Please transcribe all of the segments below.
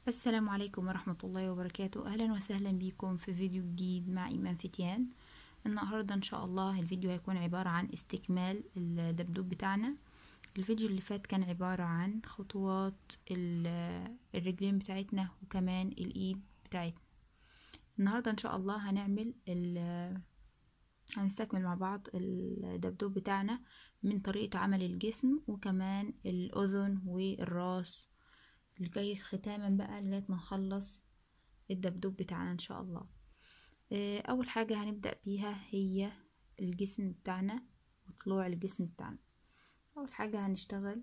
السلام عليكم ورحمة الله وبركاته. أهلا وسهلا بكم في فيديو جديد مع إيمان فتيان. النهاردة إن شاء الله الفيديو هيكون عبارة عن استكمال الدبدوب بتاعنا. الفيديو اللي فات كان عبارة عن خطوات الرجلين بتاعتنا وكمان الإيد بتاعتنا. النهاردة إن شاء الله هنستكمل مع بعض الدبدوب بتاعنا من طريقة عمل الجسم وكمان الأذن والراس لغاية ختاما بقى لغاية ما نخلص الدبدوب بتاعنا ان شاء الله. اول حاجة هنبدأ بيها هي الجسم بتاعنا وطلوع الجسم بتاعنا. اول حاجة هنشتغل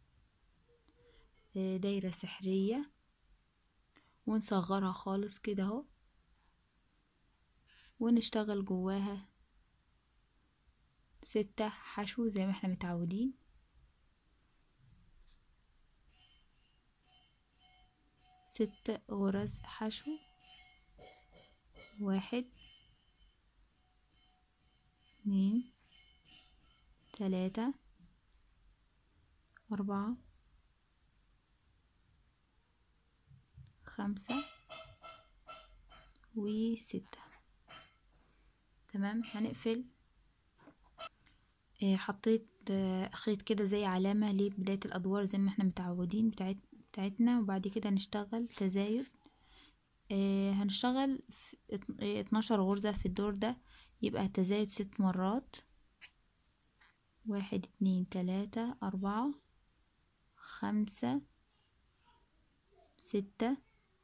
دايرة سحرية ونصغرها خالص كده اهو، ونشتغل جواها 6 حشو زي ما احنا متعودين. 6 غرز حشو، 1 2 3 4 5 و6. تمام. هنقفل. حطيت خيط كده زي علامة لبداية الأدوار زي ما احنا متعودين بتاعتنا، وبعد كده نشتغل تزايد. هنشتغل 12 غرزة في الدور ده، يبقى تزايد 6 مرات. 1 2 3 4 5 6.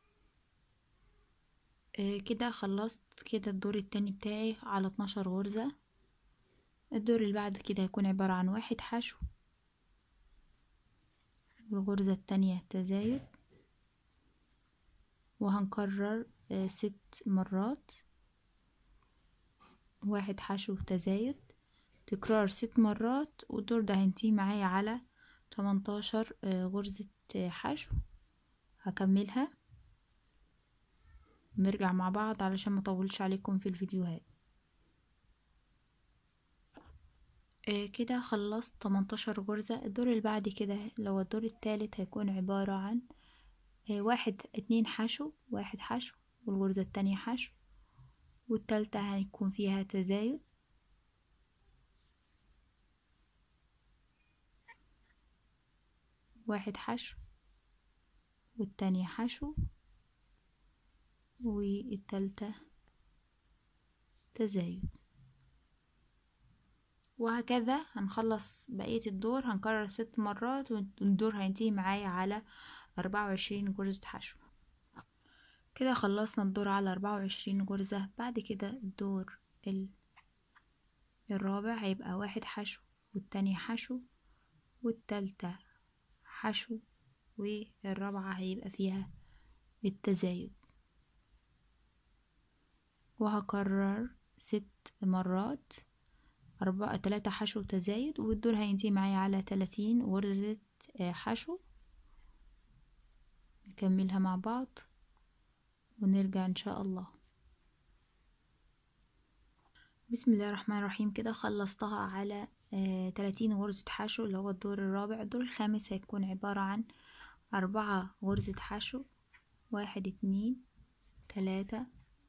كده خلصت كده الدور التاني بتاعي على 12 غرزة. الدور اللي بعد كده هيكون عبارة عن 1 حشو، والغرزة التانية تزايد، وهنكرر 6 مرات. 1 حشو تزايد، تكرار 6 مرات، والدور ده هينتهي معايا على 18 غرزة حشو. هكملها ونرجع مع بعض علشان ما اطولش عليكم في الفيديوهات. كده خلصت 18 غرزة. الدور اللي بعد كده لو الدور الثالث هيكون عبارة عن 1 2 حشو، 1 حشو والغرزة التانية حشو، والتالتة هيكون فيها تزايد. 1 حشو والتانية حشو والتالتة تزايد، وهكذا هنخلص بقية الدور. هنكرر 6 مرات والدور هينتهي معايا على 24 غرزة حشو. كده خلصنا الدور على 24 غرزة. بعد كده الدور الرابع هيبقى 1 حشو والتانية حشو والتالتة حشو، والرابعة هيبقى فيها التزايد، وهكرر 6 مرات. 3 حشو تزايد، والدور هينتهي معايا على 30 غرزة حشو. نكملها مع بعض ونرجع ان شاء الله. بسم الله الرحمن الرحيم. كده خلصتها على 30 غرزة حشو اللي هو الدور الرابع. الدور الخامس هيكون عبارة عن 4 غرزة حشو، 1 2 3،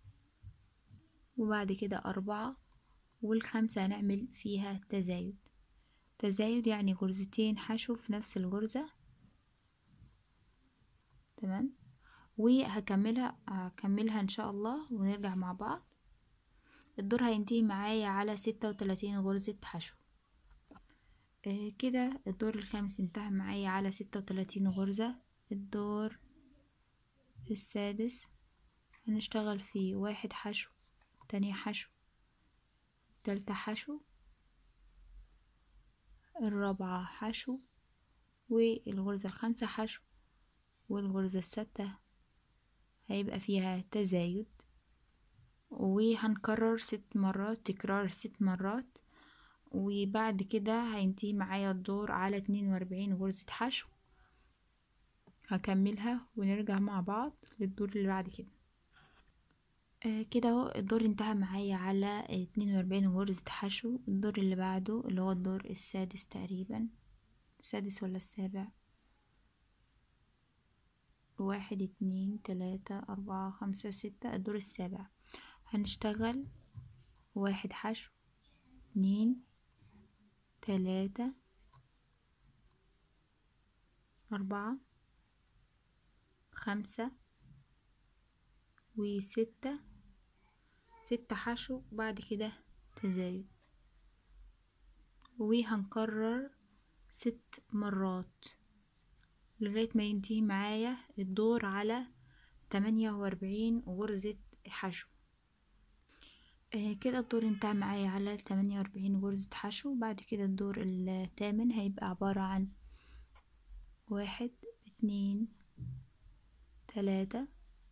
وبعد كده 4، والخامسة هنعمل فيها تزايد. تزايد يعني غرزتين حشو في نفس الغرزة. تمام. هكملها ان شاء الله ونرجع مع بعض. الدور هينتهي معايا على 36 غرزة حشو. كده الدور الخامس انتهى معايا على 36 غرزة. الدور السادس هنشتغل فيه 1 حشو، تاني حشو، تالتة حشو، الرابعة حشو، والغرزة الخامسة حشو، والغرزة السادسة هيبقى فيها تزايد، وهنكرر 6 مرات، تكرار 6 مرات. وبعد كده هينتهي معايا الدور على 42 غرزة حشو. هكملها ونرجع مع بعض للدور اللي بعد كده. كده اهو الدور انتهى معايا على 42 غرزة حشو. الدور اللي بعده اللي هو الدور السادس تقريبا، السادس ولا السابع، 1 2 3 4 5 6 الدور السابع. هنشتغل 1 حشو 2 3 4 5 و6 6 حشو. بعد كده تزايد، وهنكرر 6 مرات لغاية ما ينتهي معايا الدور على 48 غرزة حشو. كده الدور انتهى معايا على 48 غرزة حشو. بعد كده الدور الثامن هيبقى عبارة عن 1 2 3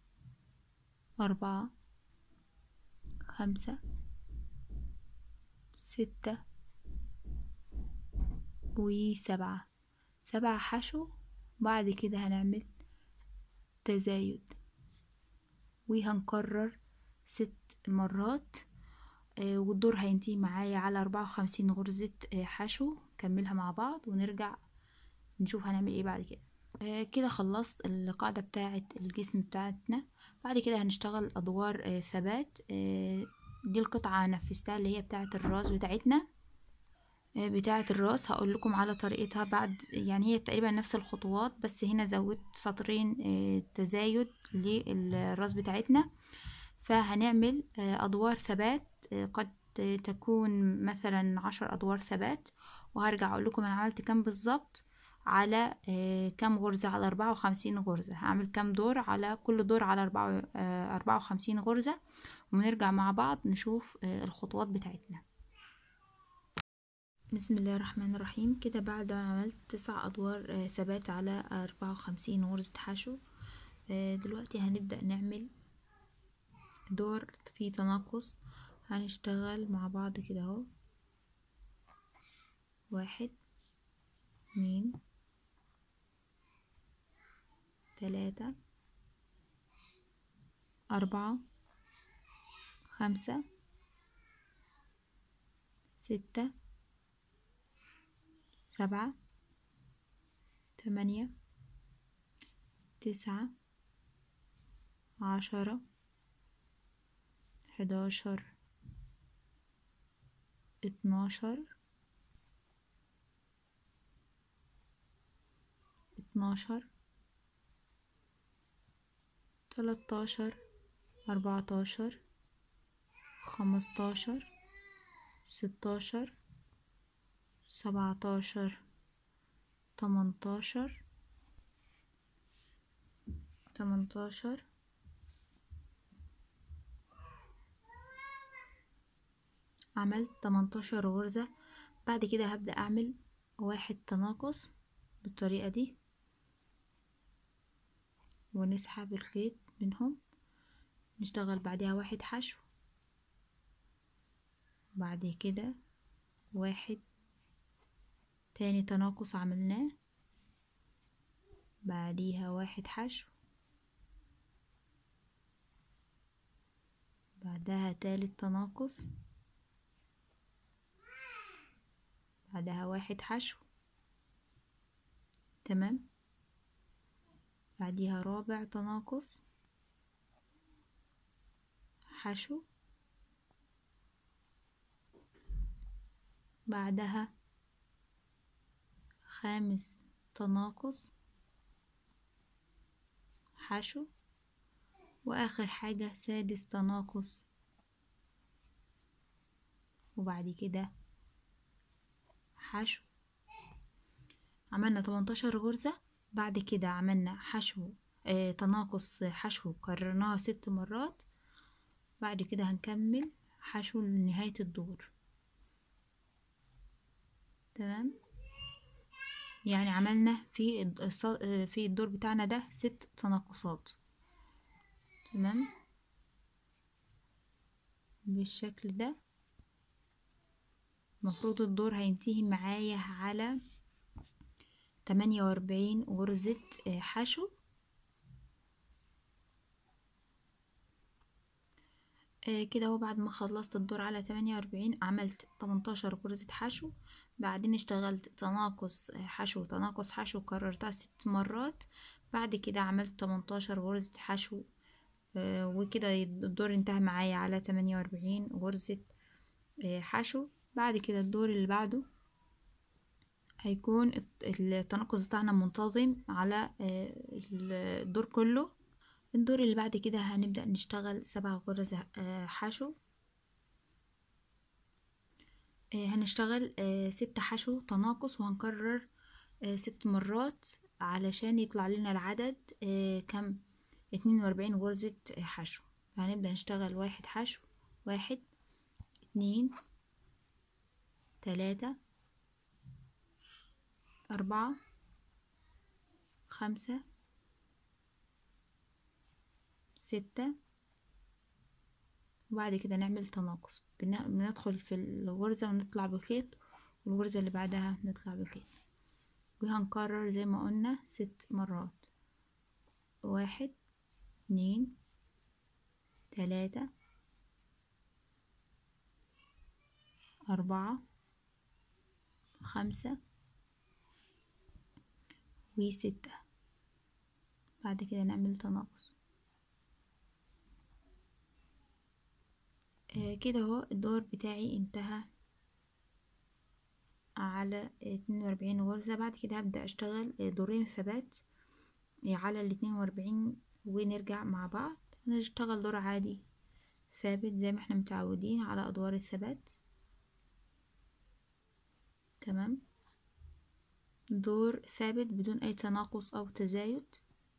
4 5 6 و7 7 حشو. بعد كده هنعمل تزايد وهنكرر 6 مرات. والدور هينتهي معايا على 54 غرزة حشو. نكملها مع بعض ونرجع نشوف هنعمل ايه بعد كده. كده خلصت القاعدة بتاعة الجسم بتاعتنا. بعد كده هنشتغل ادوار ثبات. دي القطعة نفذتها اللي هي بتاعة الراس بتاعتنا. بتاعة الراس هقول لكم على طريقتها بعد، يعني هي تقريبا نفس الخطوات، بس هنا زودت سطرين تزايد للراس بتاعتنا. فهنعمل ادوار ثبات، قد تكون مثلا 10 ادوار ثبات. وهرجع اقول لكم انا عملت كام بالظبط على كام غرزة، على 54 غرزة. هعمل كام دور على كل دور على 54 غرزة، ونرجع مع بعض نشوف الخطوات بتاعتنا. بسم الله الرحمن الرحيم. كده بعد ما عملت 9 ادوار ثبات على 54 غرزة حشو، دلوقتي هنبدأ نعمل دور فيه تناقص. هنشتغل مع بعض كده اهو، 1 2 3 4 5 6 7 8 9 10 11 12 13 14 15 16 17 18 عملت 18 غرزة. بعد كده هبدأ أعمل 1 تناقص بالطريقة دي، ونسحب الخيط منهم. نشتغل بعدها 1 حشو، بعد كده 1 تاني تناقص عملناه، بعديها 1 حشو، بعدها تالت تناقص، بعدها 1 حشو. تمام. بعديها رابع تناقص، حشو، بعدها خامس تناقص، حشو، واخر حاجة سادس تناقص، وبعد كده حشو. عملنا 18 غرزة. بعد كده عملنا حشو تناقص حشو، كررناها 6 مرات. بعد كده هنكمل حشو لنهاية الدور. تمام. يعني عملنا في الدور بتاعنا ده 6 تناقصات. تمام بالشكل ده. المفروض الدور هينتهي معايا على 48 غرزة حشو. كده اهو. بعد ما خلصت الدور على 48 عملت 18 غرزة حشو. بعدين اشتغلت تناقص حشو تناقص حشو، كررتها 6 مرات. بعد كده عملت 18 غرزة حشو، وكده الدور انتهى معايا على 48 غرزة حشو. بعد كده الدور اللي بعده هيكون التناقص بتاعنا منتظم على الدور كله. الدور اللي بعد كده هنبدأ نشتغل 7 غرز حشو. هنشتغل 6 حشو تناقص، وهنكرر 6 مرات علشان يطلع لنا العدد كم 42 غرزة حشو. فهنبدأ نشتغل 1 حشو، 1 2 3 4 5 6. وبعد كده نعمل تناقص، بندخل في الغرزة ونطلع بخيط، والغرزة اللي بعدها نطلع بخيط، وهنكرر زي ما قلنا 6 مرات. 1 2 3 4 5 و6. بعد كده نعمل تناقص. كده اهو الدور بتاعي انتهى على 42 غرزة. بعد كده هبدأ اشتغل دورين ثبات على 42، ونرجع مع بعض نشتغل دور عادي ثابت زي ما احنا متعودين على ادوار الثبات. تمام، دور ثابت بدون اي تناقص او تزايد.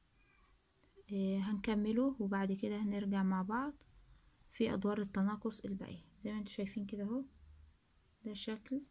هنكمله وبعد كده هنرجع مع بعض في ادوار التناقص الباقية. زي ما انتم شايفين كده اهو، ده شكل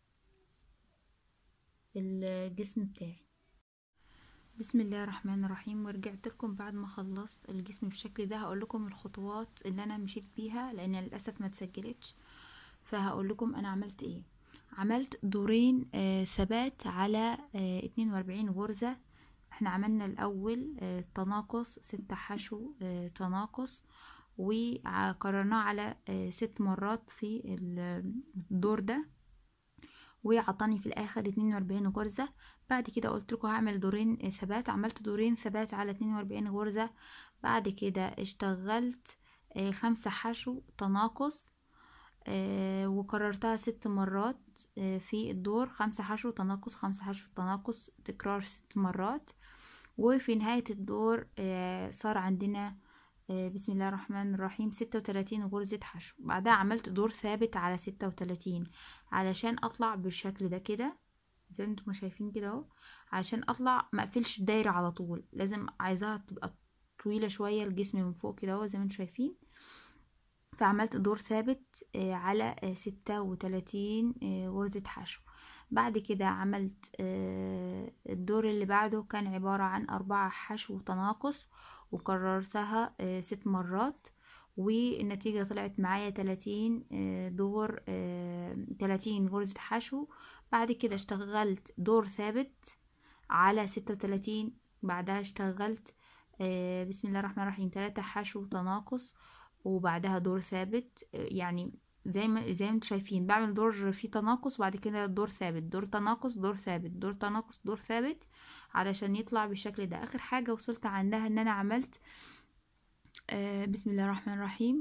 الجسم بتاعي. بسم الله الرحمن الرحيم. ورجعت لكم بعد ما خلصت الجسم بالشكل ده. هقول لكم الخطوات اللي انا مشيت بيها لان للاسف ما اتسجلتش، فهقول لكم انا عملت ايه. عملت دورين ثبات على 42 غرزة. احنا عملنا الاول تناقص 6 حشو تناقص، وكررناه على 6 مرات في الدور ده، وعطاني في الاخر 42 غرزة. بعد كده قلت لكم هعمل دورين ثبات، عملت دورين ثبات على 42 غرزة. بعد كده اشتغلت 5 حشو تناقص، وكررتها 6 مرات في الدور. 5 حشو تناقص 5 حشو تناقص، تكرار 6 مرات. وفي نهاية الدور صار عندنا بسم الله الرحمن الرحيم 36 غرزة حشو. بعدها عملت دور ثابت على 36 علشان اطلع بالشكل ده كده زي انتم ما شايفين كده اهو. علشان اطلع ما اقفلش الدايرة على طول، لازم عايزاها تبقى طويلة شوية الجسم من فوق كده اهو زي ما انتم شايفين. فعملت دور ثابت على 36 غرزة حشو. بعد كده عملت الدور اللي بعده كان عبارة عن 4 حشو تناقص، وكررتها 6 مرات، والنتيجة طلعت معايا 30 دور 30 غرزة حشو. بعد كده اشتغلت دور ثابت على 36. بعدها اشتغلت بسم الله الرحمن الرحيم 3 حشو تناقص، وبعدها دور ثابت. يعني زي ما انتم شايفين بعمل دور فيه تناقص، وبعد كده دور ثابت، دور تناقص، دور ثابت، دور تناقص، دور ثابت، علشان يطلع بالشكل ده. اخر حاجة وصلت عندها ان انا عملت بسم الله الرحمن الرحيم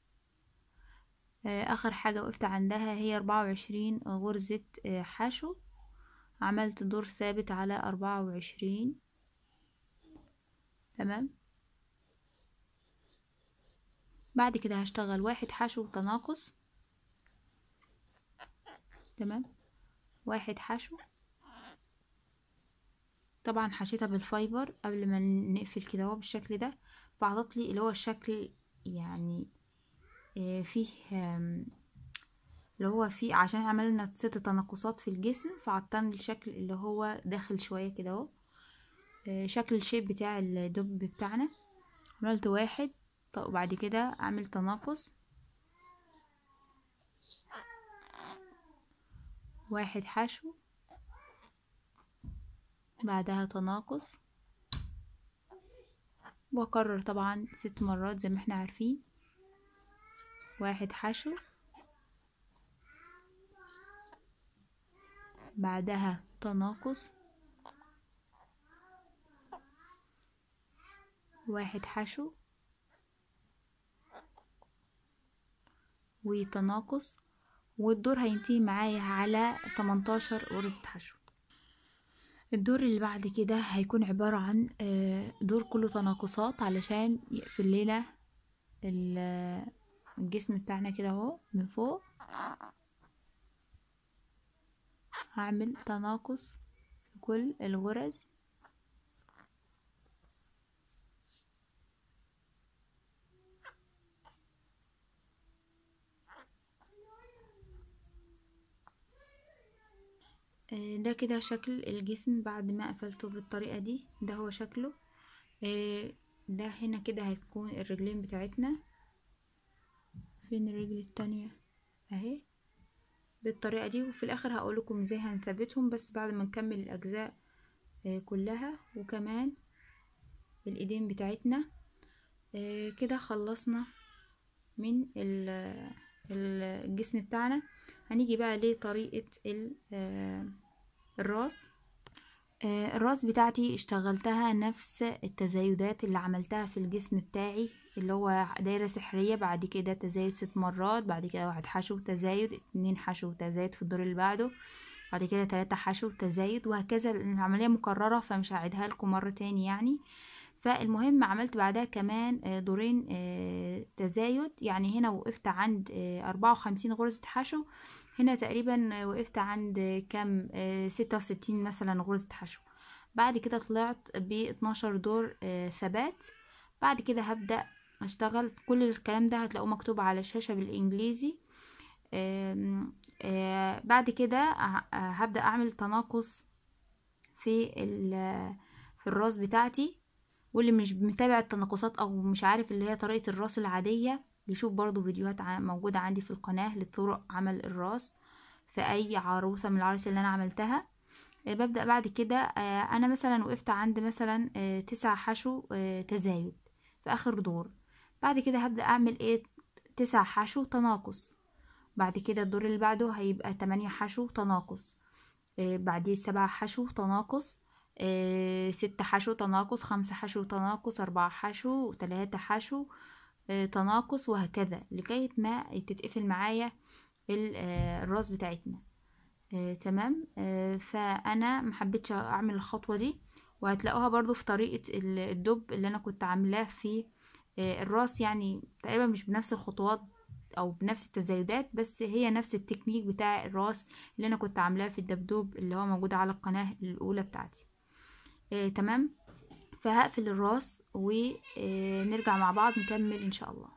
اخر حاجة وقفت عندها هي 24 غرزة حشو. عملت دور ثابت على 24. تمام. بعد كده هشتغل 1 حشو تناقص. تمام، 1 حشو. طبعا حشيتها بالفايبر قبل ما نقفل كده اهو بالشكل ده، فعطت لي اللي هو الشكل يعني فيه اللي هو فيه، عشان عملنا 6 تناقصات في الجسم فعطاني الشكل اللي هو داخل شوية كده اهو، شكل الشيب بتاع الدب بتاعنا. عملت 1 وبعد كده اعمل تناقص، 1 حشو، بعدها تناقص، واكرر طبعا 6 مرات زي ما احنا عارفين. 1 حشو، بعدها تناقص، 1 حشو وتناقص، والدور هينتهي معايا على 18 غرزة حشو. الدور اللي بعد كده هيكون عبارة عن دور كله تناقصات علشان يقفل لنا الجسم بتاعنا كده اهو من فوق. هعمل تناقص في كل الغرز، ده كده شكل الجسم بعد ما قفلته بالطريقة دي. ده هو شكله. ده هنا كده هتكون الرجلين بتاعتنا. فين الرجل التانية؟ اهي بالطريقة دي. وفي الاخر هقولكم ازاي هنثبتهم بس بعد ما نكمل الاجزاء كلها. وكمان الايدين بتاعتنا. كده خلصنا من الجسم بتاعنا. هنيجي بقى لطريقة الراس. الراس بتاعتي اشتغلتها نفس التزايدات اللي عملتها في الجسم بتاعي، اللي هو دايرة سحرية، بعد كده تزايد 6 مرات، بعد كده 1 حشو تزايد، 2 حشو تزايد في الدور اللي بعده، بعد كده 3 حشو تزايد، وهكذا. العملية مكررة فمش هعيدها لكم مرة تاني يعني. فالمهم عملت بعدها كمان دورين تزايد. يعني هنا وقفت عند 54 غرزة حشو، هنا تقريبا وقفت عند كام 66 مثلا غرزة حشو. بعد كده طلعت ب12 دور ثبات. بعد كده هبدأ اشتغل. كل الكلام ده هتلاقوه مكتوب على الشاشة بالانجليزي. بعد كده هبدأ اعمل تناقص في الراس بتاعتي. واللي مش متابع التناقصات او مش عارف اللي هي طريقة الراس العادية، يشوف برضو فيديوهات موجودة عندي في القناة لطرق عمل الراس في اي عروسة من العرايس اللي انا عملتها. ببدأ بعد كده انا مثلا وقفت عند مثلا 9 حشو تزايد في اخر دور. بعد كده هبدأ اعمل 9 حشو تناقص. بعد كده الدور اللي بعده هيبقى 8 حشو تناقص، بعديه 7 حشو تناقص، 6 حشو تناقص، 5 حشو تناقص، 4 حشو، 3 حشو تناقص، وهكذا لغاية ما تتقفل معايا الراس بتاعتنا. تمام. فانا محبتش اعمل الخطوة دي، وهتلاقوها برضو في طريقة الدب اللي انا كنت عاملاه في الراس. يعني تقريبا مش بنفس الخطوات او بنفس التزايدات، بس هي نفس التكنيك بتاع الراس اللي انا كنت عاملاه في الدبدوب اللي هو موجود على القناة الاولى بتاعتي. تمام. فهقفل الراس ونرجع مع بعض نكمل ان شاء الله.